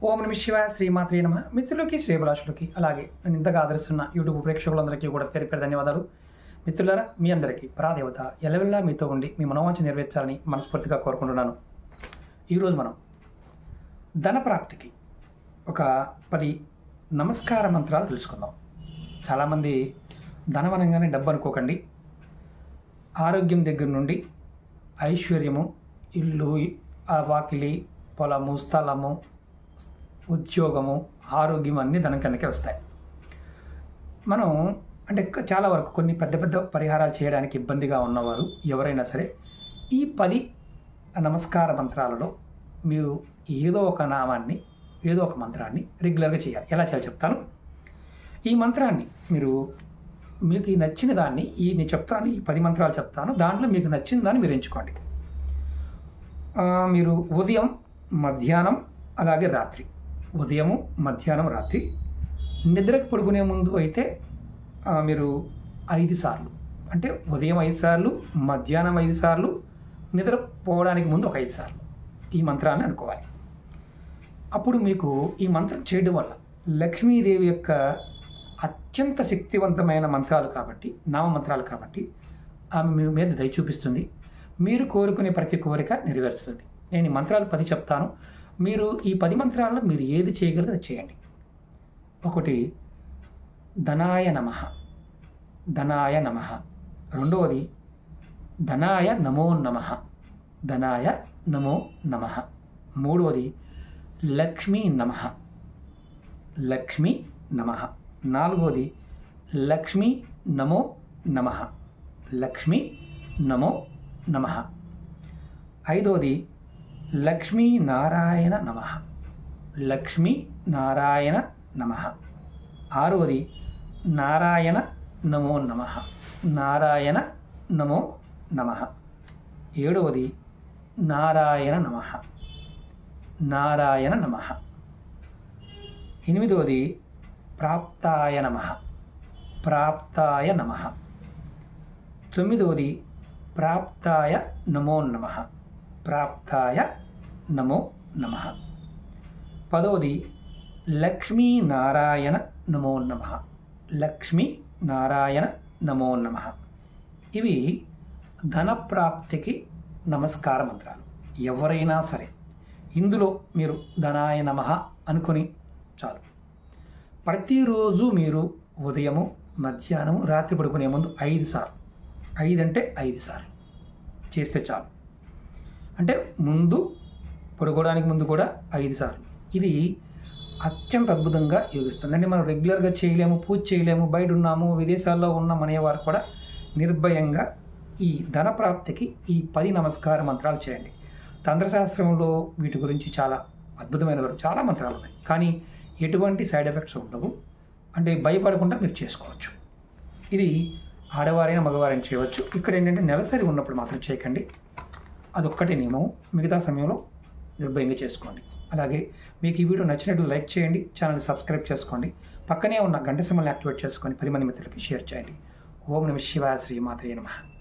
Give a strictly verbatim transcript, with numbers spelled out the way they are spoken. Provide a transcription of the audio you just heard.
ఓం నమ శివాయ శ్రీమాత్రే నమ. మిత్రులకి శ్రేభిలాషులకి అలాగే నేను ఇంతగా ఆదరిస్తున్న యూట్యూబ్ ప్రేక్షకులందరికీ కూడా పేరు పేరు ధన్యవాదాలు. మిత్రులారా, మీ అందరికీ పరాదేవత ఎల్లవెల్లా మీతో ఉండి మీ మనోవాంఛ నెరవేర్చాలని మనస్ఫూర్తిగా కోరుకుంటున్నాను. ఈరోజు మనం ధనప్రాప్తికి ఒక పది నమస్కార మంత్రాలు తెలుసుకుందాం. చాలామంది ధనం అనగానే డబ్బు అనుకోకండి. ఆరోగ్యం దగ్గర నుండి ఐశ్వర్యము, ఇల్లు, వాకిలి, పొలము, స్థలము, ఉద్యోగము, ఆరోగ్యం అన్నీ ధనం కిందకే వస్తాయి. మనం అంటే చాలా వరకు కొన్ని పెద్ద పెద్ద పరిహారాలు చేయడానికి ఇబ్బందిగా ఉన్నవారు ఎవరైనా సరే ఈ పది నమస్కార మంత్రాలలో మీరు ఏదో ఒక నామాన్ని, ఏదో ఒక మంత్రాన్ని రెగ్యులర్గా చేయాలి. ఎలా చేయాలో చెప్తాను. ఈ మంత్రాన్ని మీరు మీకు ఈ నచ్చిన దాన్ని ఈ నేను చెప్తాను, ఈ పది మంత్రాలు చెప్తాను, దాంట్లో మీకు నచ్చిన దాన్ని మీరు ఎంచుకోండి. మీరు ఉదయం, మధ్యాహ్నం, అలాగే రాత్రి, ఉదయము, మధ్యాహ్నం, రాత్రి, నిద్రకు పడుకునే ముందు అయితే మీరు ఐదు సార్లు, అంటే ఉదయం ఐదు సార్లు, మధ్యాహ్నం ఐదు సార్లు, నిద్రపోవడానికి ముందు ఒక ఐదు సార్లు ఈ మంత్రాన్ని అనుకోవాలి. అప్పుడు మీకు ఈ మంత్రం చేయడం వల్ల లక్ష్మీదేవి యొక్క అత్యంత శక్తివంతమైన మంత్రాలు కాబట్టి, నామ మంత్రాలు కాబట్టి ఆమె మీ మీద దయ చూపిస్తుంది. మీరు కోరుకునే ప్రతి కోరిక నెరవేరుస్తుంది. నేను ఈ మంత్రాలు పది చెప్తాను. మీరు ఈ పది మంత్రాల్లో మీరు ఏది చేయగలిగితే చేయండి. ఒకటి ధనాయ నమః, ధనాయ నమః. రెండవది ధనాయ నమో నమః, ధనాయ నమో నమః. మూడవది లక్ష్మీ నమః, లక్ష్మీ నమః. నాలుగవది లక్ష్మీ నమో నమః, లక్ష్మీ నమో నమః. ఐదవది లక్ష్మీ నారాయణ నమః, లక్ష్మీ నారాయణ నమః. ఆరవది నారాయణ నమో నమః, నారాయణ నమో నమః. ఏడవది నారాయణ నమః, నారాయణ నమః. ఎనిమిదవది ప్రాప్తాయ నమః, ప్రాప్తాయ నమః. తొమ్మిదవది ప్రాప్తాయ నమో నమః, ప్రాప్తాయ నమో నమః. పదవది లక్ష్మీ నారాయణ నమో నమః, లక్ష్మీ నారాయణ నమో నమః. ఇవి ధనప్రాప్తికి నమస్కార మంత్రాలు. ఎవరైనా సరే ఇందులో మీరు ధనాయ నమః అనుకొని చాలు. ప్రతిరోజు మీరు ఉదయము, మధ్యాహ్నము, రాత్రి పడుకునే ముందు ఐదు సార్లు, ఐదు అంటే ఐదు సార్లు చేస్తే చాలు. అంటే ముందు పడుకోవడానికి ముందు కూడా ఐదు సార్లు. ఇది అత్యంత అద్భుతంగా యోగిస్తుంది. అంటే మనం రెగ్యులర్గా చేయలేము, పూజ చేయలేము, బయట ఉన్నాము, విదేశాల్లో ఉన్నాం అనేవారు కూడా నిర్భయంగా ఈ ధన ప్రాప్తికి ఈ పది నమస్కార మంత్రాలు చేయండి. తంత్రశాస్త్రంలో వీటి గురించి చాలా అద్భుతమైన చాలా మంత్రాలు ఉన్నాయి, కానీ ఎటువంటి సైడ్ ఎఫెక్ట్స్ ఉండవు. అంటే భయపడకుండా మీరు చేసుకోవచ్చు. ఇది ఆడవారైనా మగవారైనా చేయవచ్చు. ఇక్కడ ఏంటంటే నెలసరి ఉన్నప్పుడు మాత్రం చేయకండి, అదొక్కటే నియమం. మిగతా సమయంలో నిర్భయంగా చేసుకోండి. అలాగే మీకు ఈ వీడియో నచ్చినట్లు లైక్ చేయండి, ఛానల్ సబ్స్క్రైబ్ చేసుకోండి, పక్కనే ఉన్న గంట సింబల్ని యాక్టివేట్ చేసుకొని పది మంది మిత్రులకి షేర్ చేయండి. ఓం నమః శివాయ శ్రీమాత్రే నమః.